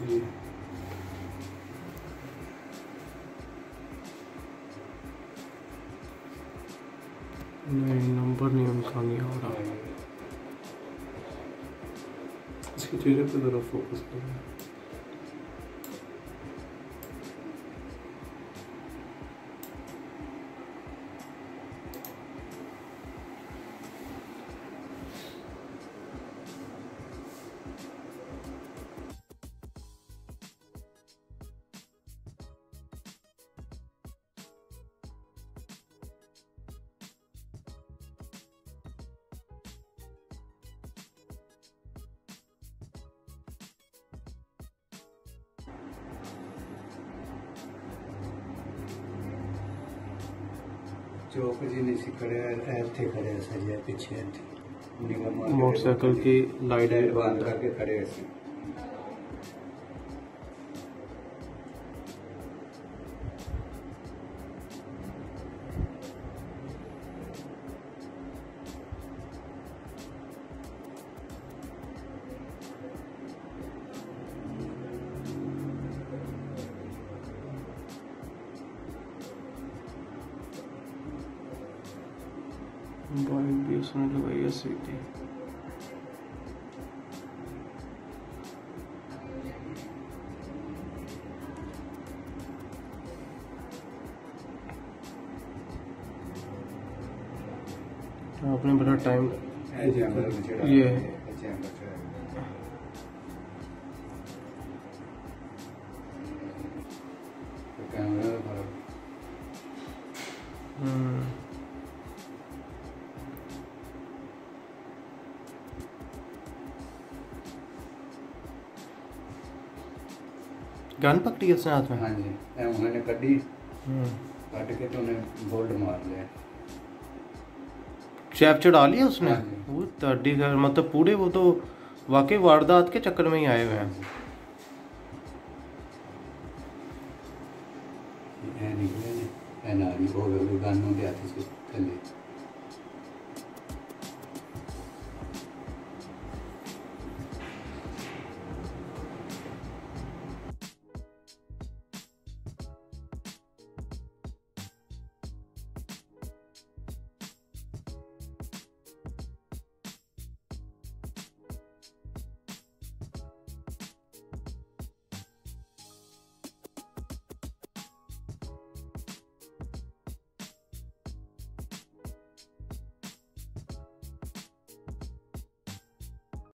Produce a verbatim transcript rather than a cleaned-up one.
नहीं, नंबर नहीं उनका नहीं हो रहा। इसके चेहरे पे ज़रा फोकस करें। चौक जी नहीं सी खड़े थे खड़े सही पीछे मोटरसाइकिल की लाइट बंद करके खड़े ऐसे। बाइक भी उसने लगाई है सीधी। आपने बड़ा टाइम ये गन पकड़ी उसने हाथ में। हाँ जी, उन्होंने कड़ी कट के तो उन्हें बोल्ट मार लिया। चैप चढ़ा लिया उसने। हाँ वो तड़ी घर मतलब पूरे वो तो वाकई वारदात के चक्कर में ही आए हुए हैं। निकले ना गन हो गया गन हो गया थी थले